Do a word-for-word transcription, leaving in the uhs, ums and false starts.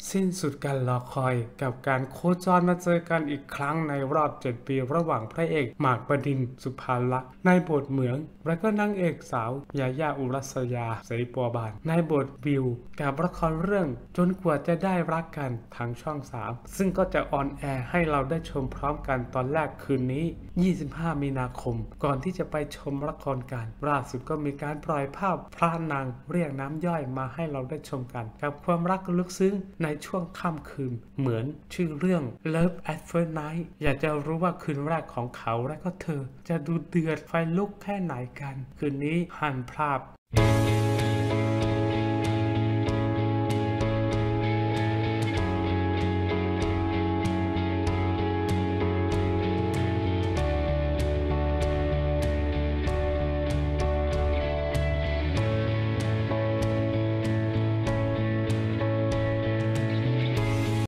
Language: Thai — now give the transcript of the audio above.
สิ้นสุดการรอคอยกับการโคจรมาเจอกันอีกครั้งในรอบเจ็ดปีระหว่างพระเอกหมากปรินสุภาลักษณ์ในบทเหมืองและก็นางเอกสาวยาย่าอุรัสยาศรีปัวบานในบทวิวกับละครเรื่องจนกว่าจะได้รักกันทางช่องสามซึ่งก็จะออนแอร์ให้เราได้ชมพร้อมกันตอนแรกคืนนี้ยี่สิบห้ามีนาคมก่อนที่จะไปชมละครกันล่าสุดก็มีการปล่อยภาพพระนางเรียกน้ำย่อยมาให้เราได้ชมกันกับความรักลึกซึ้งในช่วงค่ำคืนเหมือนชื่อเรื่อง Love at First Night อยากจะรู้ว่าคืนแรกของเขาและก็เธอจะดูเดือดไฟลุกแค่ไหนกันคืนนี้ห้ามพลาด